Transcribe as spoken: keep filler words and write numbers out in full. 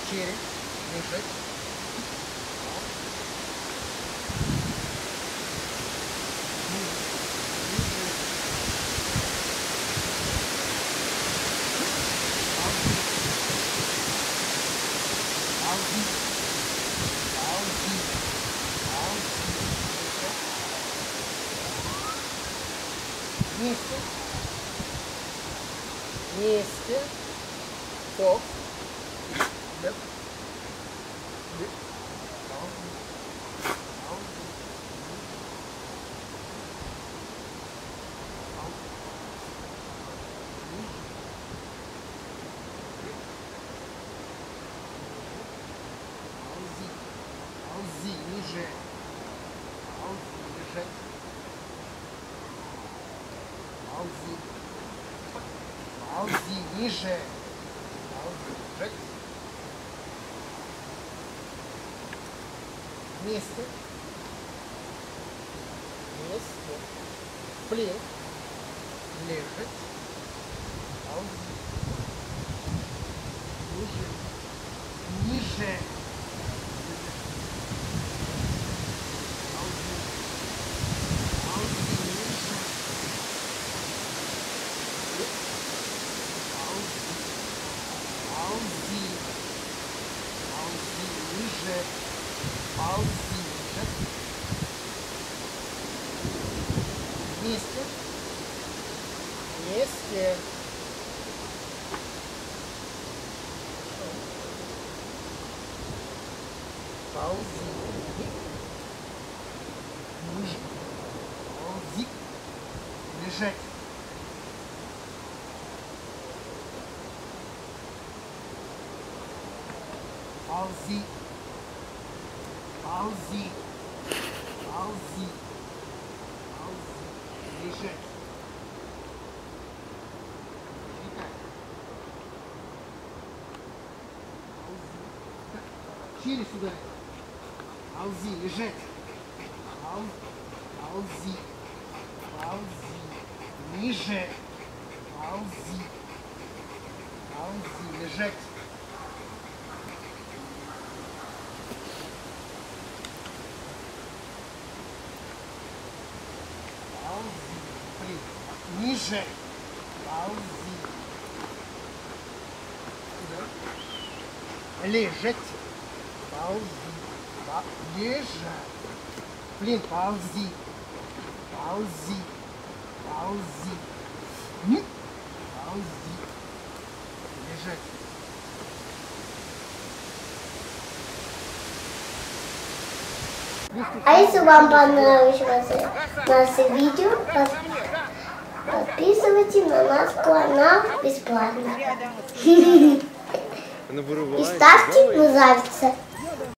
Четыре. Лежать. Вместе. Вместе. Стоп. Леп. Леп. Ползи, ниже. Ползи, лежать. Ползи. Ползи, ниже. Ползи, лежать. Вместе. Вместе. Плен. Лежать. Ползи. Ниже. Ниже. Ползи, ползи, ниже, ползи, ниже. Вместе, вместе. Ползи, ниже, ползи, лежать. Ползи, ползи, ползи, ползи, лежать. Ползи. Через сюда. Ползи, лежать. Ползи, ползи, ниже. Ползи, ползи, лежать. Ниже. Ползи. Лежать. Ползи. Лежать. Блин, ползи. Ползи. Ползи. Ползи. Лежать. А если вам понравилось наше видео, подписывайтесь на наш канал бесплатно. И ставьте нравится.